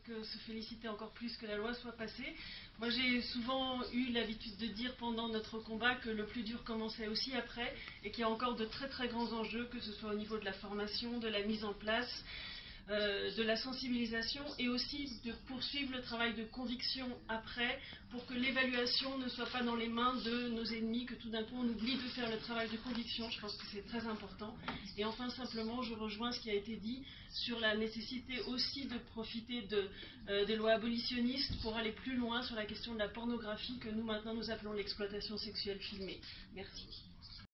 que se féliciter encore plus que la loi soit passée. Moi, j'ai souvent eu l'habitude de dire pendant notre combat que le plus dur commençait aussi après et qu'il y a encore de très très grands enjeux, que ce soit au niveau de la formation, de la mise en place, de la sensibilisation et aussi de poursuivre le travail de conviction après pour que l'évaluation ne soit pas dans les mains de nos ennemis, que tout d'un coup on oublie de faire le travail de conviction. Je pense que c'est très important. Et enfin, simplement, je rejoins ce qui a été dit sur la nécessité aussi de profiter des lois abolitionnistes pour aller plus loin sur la question de la pornographie que nous maintenant nous appelons l'exploitation sexuelle filmée. Merci.